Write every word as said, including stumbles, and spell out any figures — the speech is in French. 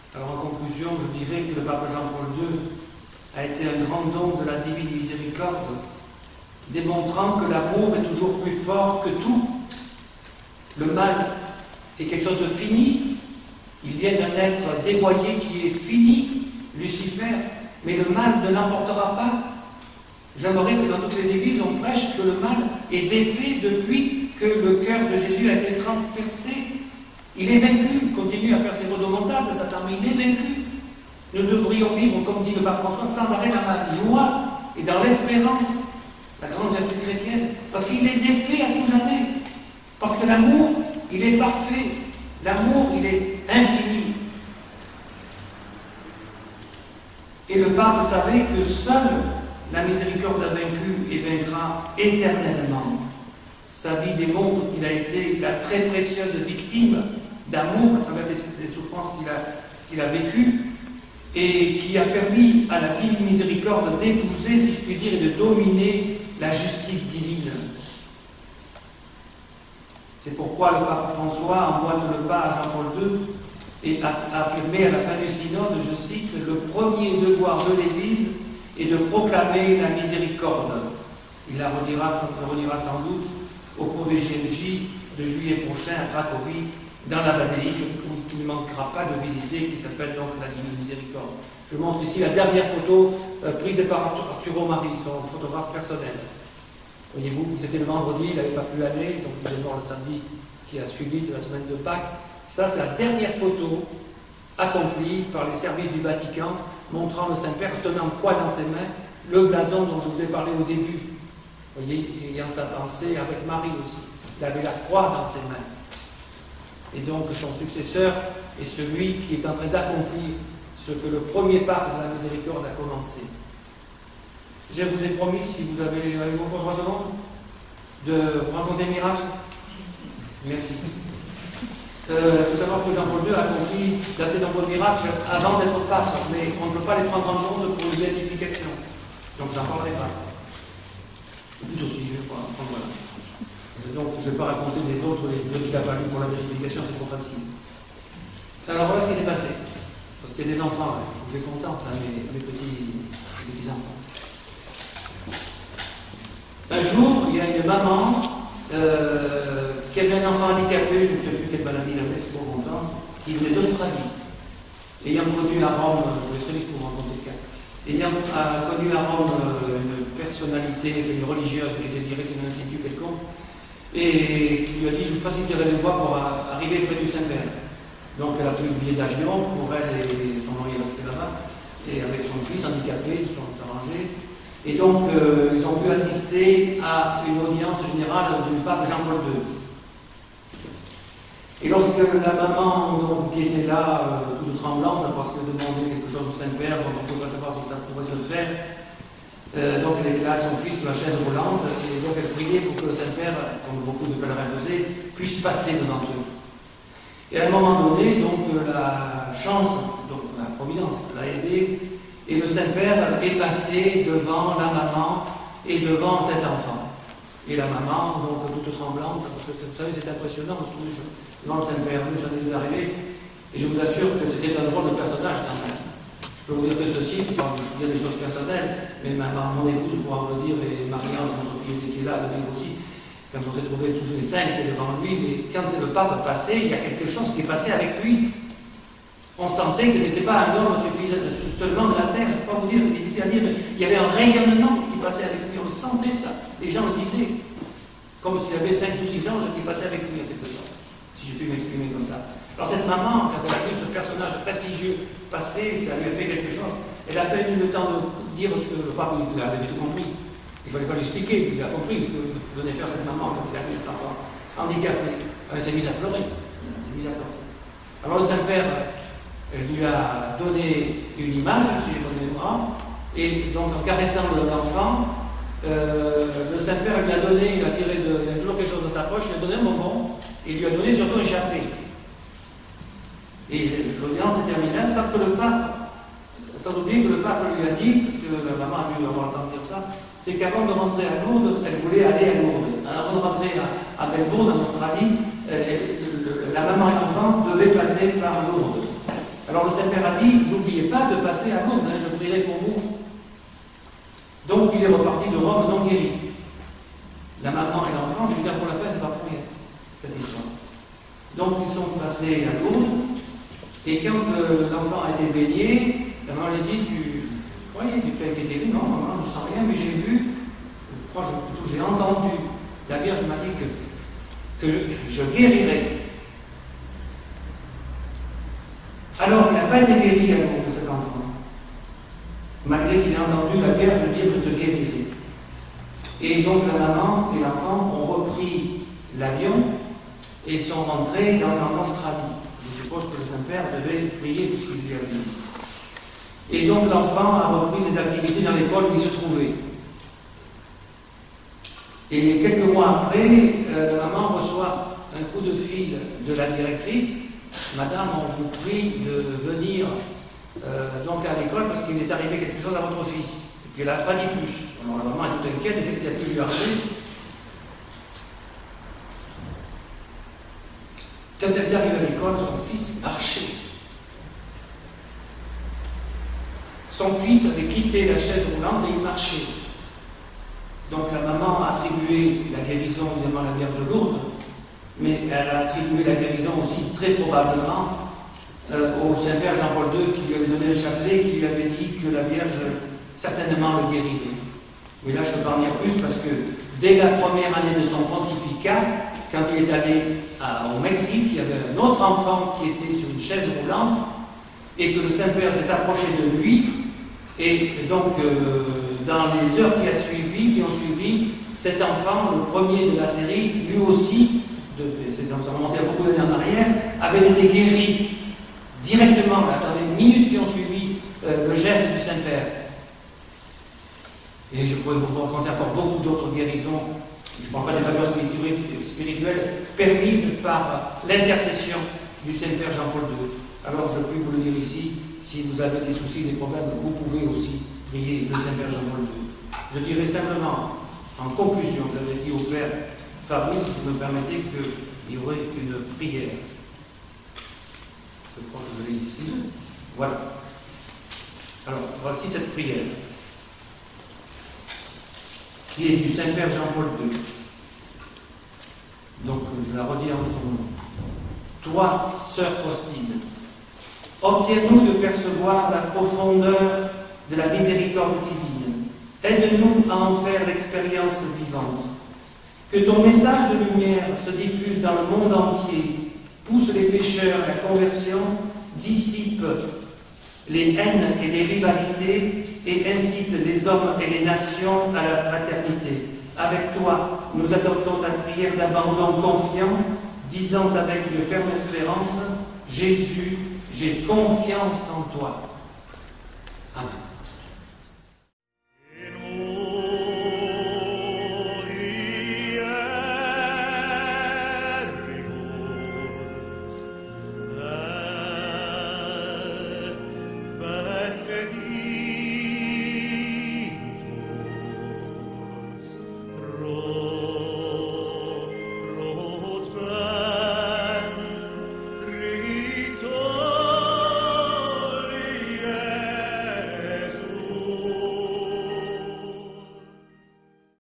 Alors en conclusion, je dirais que le pape Jean-Paul deux a été un grand don de la divine miséricorde, démontrant que l'amour est toujours plus fort que tout. Le mal est quelque chose de fini. Il vient d'un être dévoyé qui est fini, Lucifer, mais le mal ne l'emportera pas. J'aimerais que dans toutes les églises, on prêche que le mal est défait depuis que le cœur de Jésus a été transpercé. Il est vaincu, il continue à faire ses rodomontades, Satan, mais il est vaincu. Nous devrions vivre, comme dit le pape François, sans arrêt dans la joie et dans l'espérance, la grande vertu chrétienne, parce qu'il est défait à tout jamais. Parce que l'amour, il est parfait. L'amour, il est infini. Et le pape savait que seule la miséricorde a vaincu et vaincra éternellement. Sa vie démontre qu'il a été la très précieuse victime d'amour à travers les souffrances qu'il a, qu'il a vécues et qui a permis à la divine miséricorde d'épouser, si je puis dire, et de dominer la justice divine. C'est pourquoi le pape François emboîte le pas à Jean-Paul deux et a affirmé à la fin du synode, je cite, « Le premier devoir de l'Église est de proclamer la miséricorde ». Il la redira, le redira sans doute au cours du G M J de juillet prochain à Cracovie, dans la basilique où il ne manquera pas de visiter, qui s'appelle donc la Divine Miséricorde. Je montre ici la dernière photo euh, prise par Arturo Mari, son photographe personnel. Voyez-vous, c'était le vendredi, il n'avait pas pu aller, donc il est mort le samedi qui a suivi de la semaine de Pâques. Ça, c'est la dernière photo accomplie par les services du Vatican, montrant le Saint-Père tenant quoi dans ses mains? Le blason dont je vous ai parlé au début. Vous voyez, ayant sa pensée avec Marie aussi. Il avait la croix dans ses mains. Et donc son successeur est celui qui est en train d'accomplir ce que le premier pape de la miséricorde a commencé. Je vous ai promis, si vous avez encore trois secondes, de vous raconter un miracle. Merci. Euh, il faut savoir que Jean-Paul deux a accompli d'assez nombreux miracles avant d'être pape, mais on ne peut pas les prendre en compte pour une béatification. Donc j'en parlerai pas. Plutôt si, je vais pas prendre là. Donc je ne vais pas raconter les autres, les deux qu'il a fallu pour la béatification, c'est trop facile. Alors voilà ce qui s'est passé. Parce qu'il y a des enfants, il faut que je les contente, hein, mes, mes petits, mes petits enfants. Un jour, il y a une maman euh, qui avait un enfant handicapé, je ne sais plus quelle maladie il avait, c'est pour longtemps, qui venait d'Australie. Ayant connu à Rome, je vais très vite vous raconter le cas, ayant euh, connu à Rome euh, une personnalité, une religieuse qui était directe d'un institut quelconque, et qui lui a dit, je vous faciliterai les voies pour euh, arriver près du Saint-Père. Donc elle a pris le billet d'avion pour elle et son mari est resté là-bas, et avec son fils handicapé, ils se sont arrangés. Et donc, euh, ils ont pu assister à une audience générale du pape Jean-Paul deux. Et lorsque la maman, donc, qui était là, euh, toute tremblante, parce qu'elle demandait quelque chose au Saint-Père, donc on ne pouvait pas savoir si ça pourrait se faire, euh, donc elle était là avec son fils sur la chaise roulante, et donc elle priait pour que le Saint-Père, comme beaucoup de pèlerins faisaient, puisse passer devant eux. Et à un moment donné, donc, la chance, donc la providence l'a aidé, et le Saint-Père est passé devant la maman et devant cet enfant. Et la maman, donc toute tremblante, parce que vous savez, c'est impressionnant, on se trouve devant le Saint-Père, nous, ça nous est arrivé, et je vous assure que c'était un drôle de personnage quand même. Je peux vous dire que ceci, je peux dire des choses personnelles, mais ma, mon épouse pourra me le dire, et Marie-Ange, notre fille qui est là, le dire aussi, quand on s'est trouvés tous les cinq devant lui, mais quand le pape passait, il y a quelque chose qui est passé avec lui. On sentait que ce n'était pas un homme seulement de la terre, je ne peux pas vous dire, c'est difficile à dire, mais il y avait un rayonnement qui passait avec lui, on sentait ça. Les gens le disaient, comme s'il avait cinq ou six anges qui passaient avec lui en quelque sorte, si j'ai pu m'exprimer comme ça. Alors cette maman, quand elle a vu ce personnage prestigieux passer, ça lui a fait quelque chose, elle a peine eu le temps de dire ce que le pape il avait tout compris. Il ne fallait pas l'expliquer, il a compris ce que venait faire cette maman quand il a vu cet enfant handicapé. Elle s'est mise à pleurer. Elle s'est mise à pleurer. Alors le Saint-Père, elle lui a donné une image, si j'ai bonne mémoire, et donc en caressant l'enfant, euh, le Saint-Père lui a donné, il a tiré de, il a toujours quelque chose dans sa poche, il lui a donné un bonbon, et il lui a donné surtout un chapelet. Et l'audience est terminée sans que le pape, sans oublier que le pape lui a dit, parce que la maman a dû avoir entendu dire ça, c'est qu'avant de rentrer à Lourdes, elle voulait aller à Lourdes. Avant de rentrer à, à Melbourne, en Australie, euh, la maman et l'enfant devaient passer par Lourdes. Alors le Saint-Père a dit, n'oubliez pas de passer à Lourdes, hein, je prierai pour vous. Donc il est reparti de Rome non guéri. La maman et l'enfant, je veux dire pour la fin, c'est pas pour rien, cette histoire. Donc ils sont passés à Lourdes, et quand euh, l'enfant a été baigné, la maman lui dit, tu croyais du père qui était guéri? Non, maman, je ne sens rien, mais j'ai vu, je crois plutôt j'ai entendu, la Vierge m'a dit que, que je guérirai. Alors il n'a pas été guéri à Lourdes de cet enfant, malgré qu'il ait entendu la Vierge dire je te guérirai. Et donc la maman et l'enfant ont repris l'avion et ils sont rentrés donc en Australie. Je suppose que le Saint-Père devait prier puisqu'il lui a dit. Et donc l'enfant a repris ses activités dans l'école où il se trouvait. Et quelques mois après, euh, la maman reçoit un coup de fil de la directrice. Madame, on vous prie de venir euh, donc à l'école parce qu'il est arrivé quelque chose à votre fils. Et puis elle n'a pas dit plus. Alors la maman est toute inquiète, qu'est-ce qui a pu lui arriver? Quand elle est arrivée à l'école, son fils marchait. Son fils avait quitté la chaise roulante et il marchait. Donc la maman a attribué la guérison évidemment à la Vierge de Lourdes, mais elle a attribué la guérison aussi très probablement euh, au Saint-Père Jean-Paul deux qui lui avait donné le chapelet, qui lui avait dit que la Vierge certainement le guérirait. Mais là je ne peux pas en dire plus parce que dès la première année de son pontificat, quand il est allé à, au Mexique, il y avait un autre enfant qui était sur une chaise roulante et que le Saint-Père s'est approché de lui et donc euh, dans les heures qui, a suivi, qui ont suivi, cet enfant, le premier de la série, lui aussi, c'est donc ça remontait à beaucoup d'années en arrière, avait été guéri directement là, dans les minutes qui ont suivi euh, le geste du Saint-Père. Et je pourrais vous raconter encore beaucoup d'autres guérisons, je ne parle pas des faveurs spirituelles, permises par l'intercession du Saint-Père Jean-Paul deux. Alors je peux vous le dire ici, si vous avez des soucis, des problèmes, vous pouvez aussi prier le Saint-Père Jean-Paul deux. Je dirais simplement, en conclusion, j'avais dit au Père Fabrice, si vous me permettez, qu'il y aurait une prière. Je crois que je l'ai ici. Voilà. Alors, voici cette prière, qui est du Saint-Père Jean-Paul deux. Donc, je la redis en son nom. Toi, sœur Faustine, obtiens-nous de percevoir la profondeur de la miséricorde divine. Aide-nous à en faire l'expérience vivante. Que ton message de lumière se diffuse dans le monde entier, pousse les pécheurs à la conversion, dissipe les haines et les rivalités et incite les hommes et les nations à la fraternité. Avec toi, nous adoptons ta prière d'abandon confiant, disant avec une ferme espérance, Jésus, j'ai confiance en toi. Amen.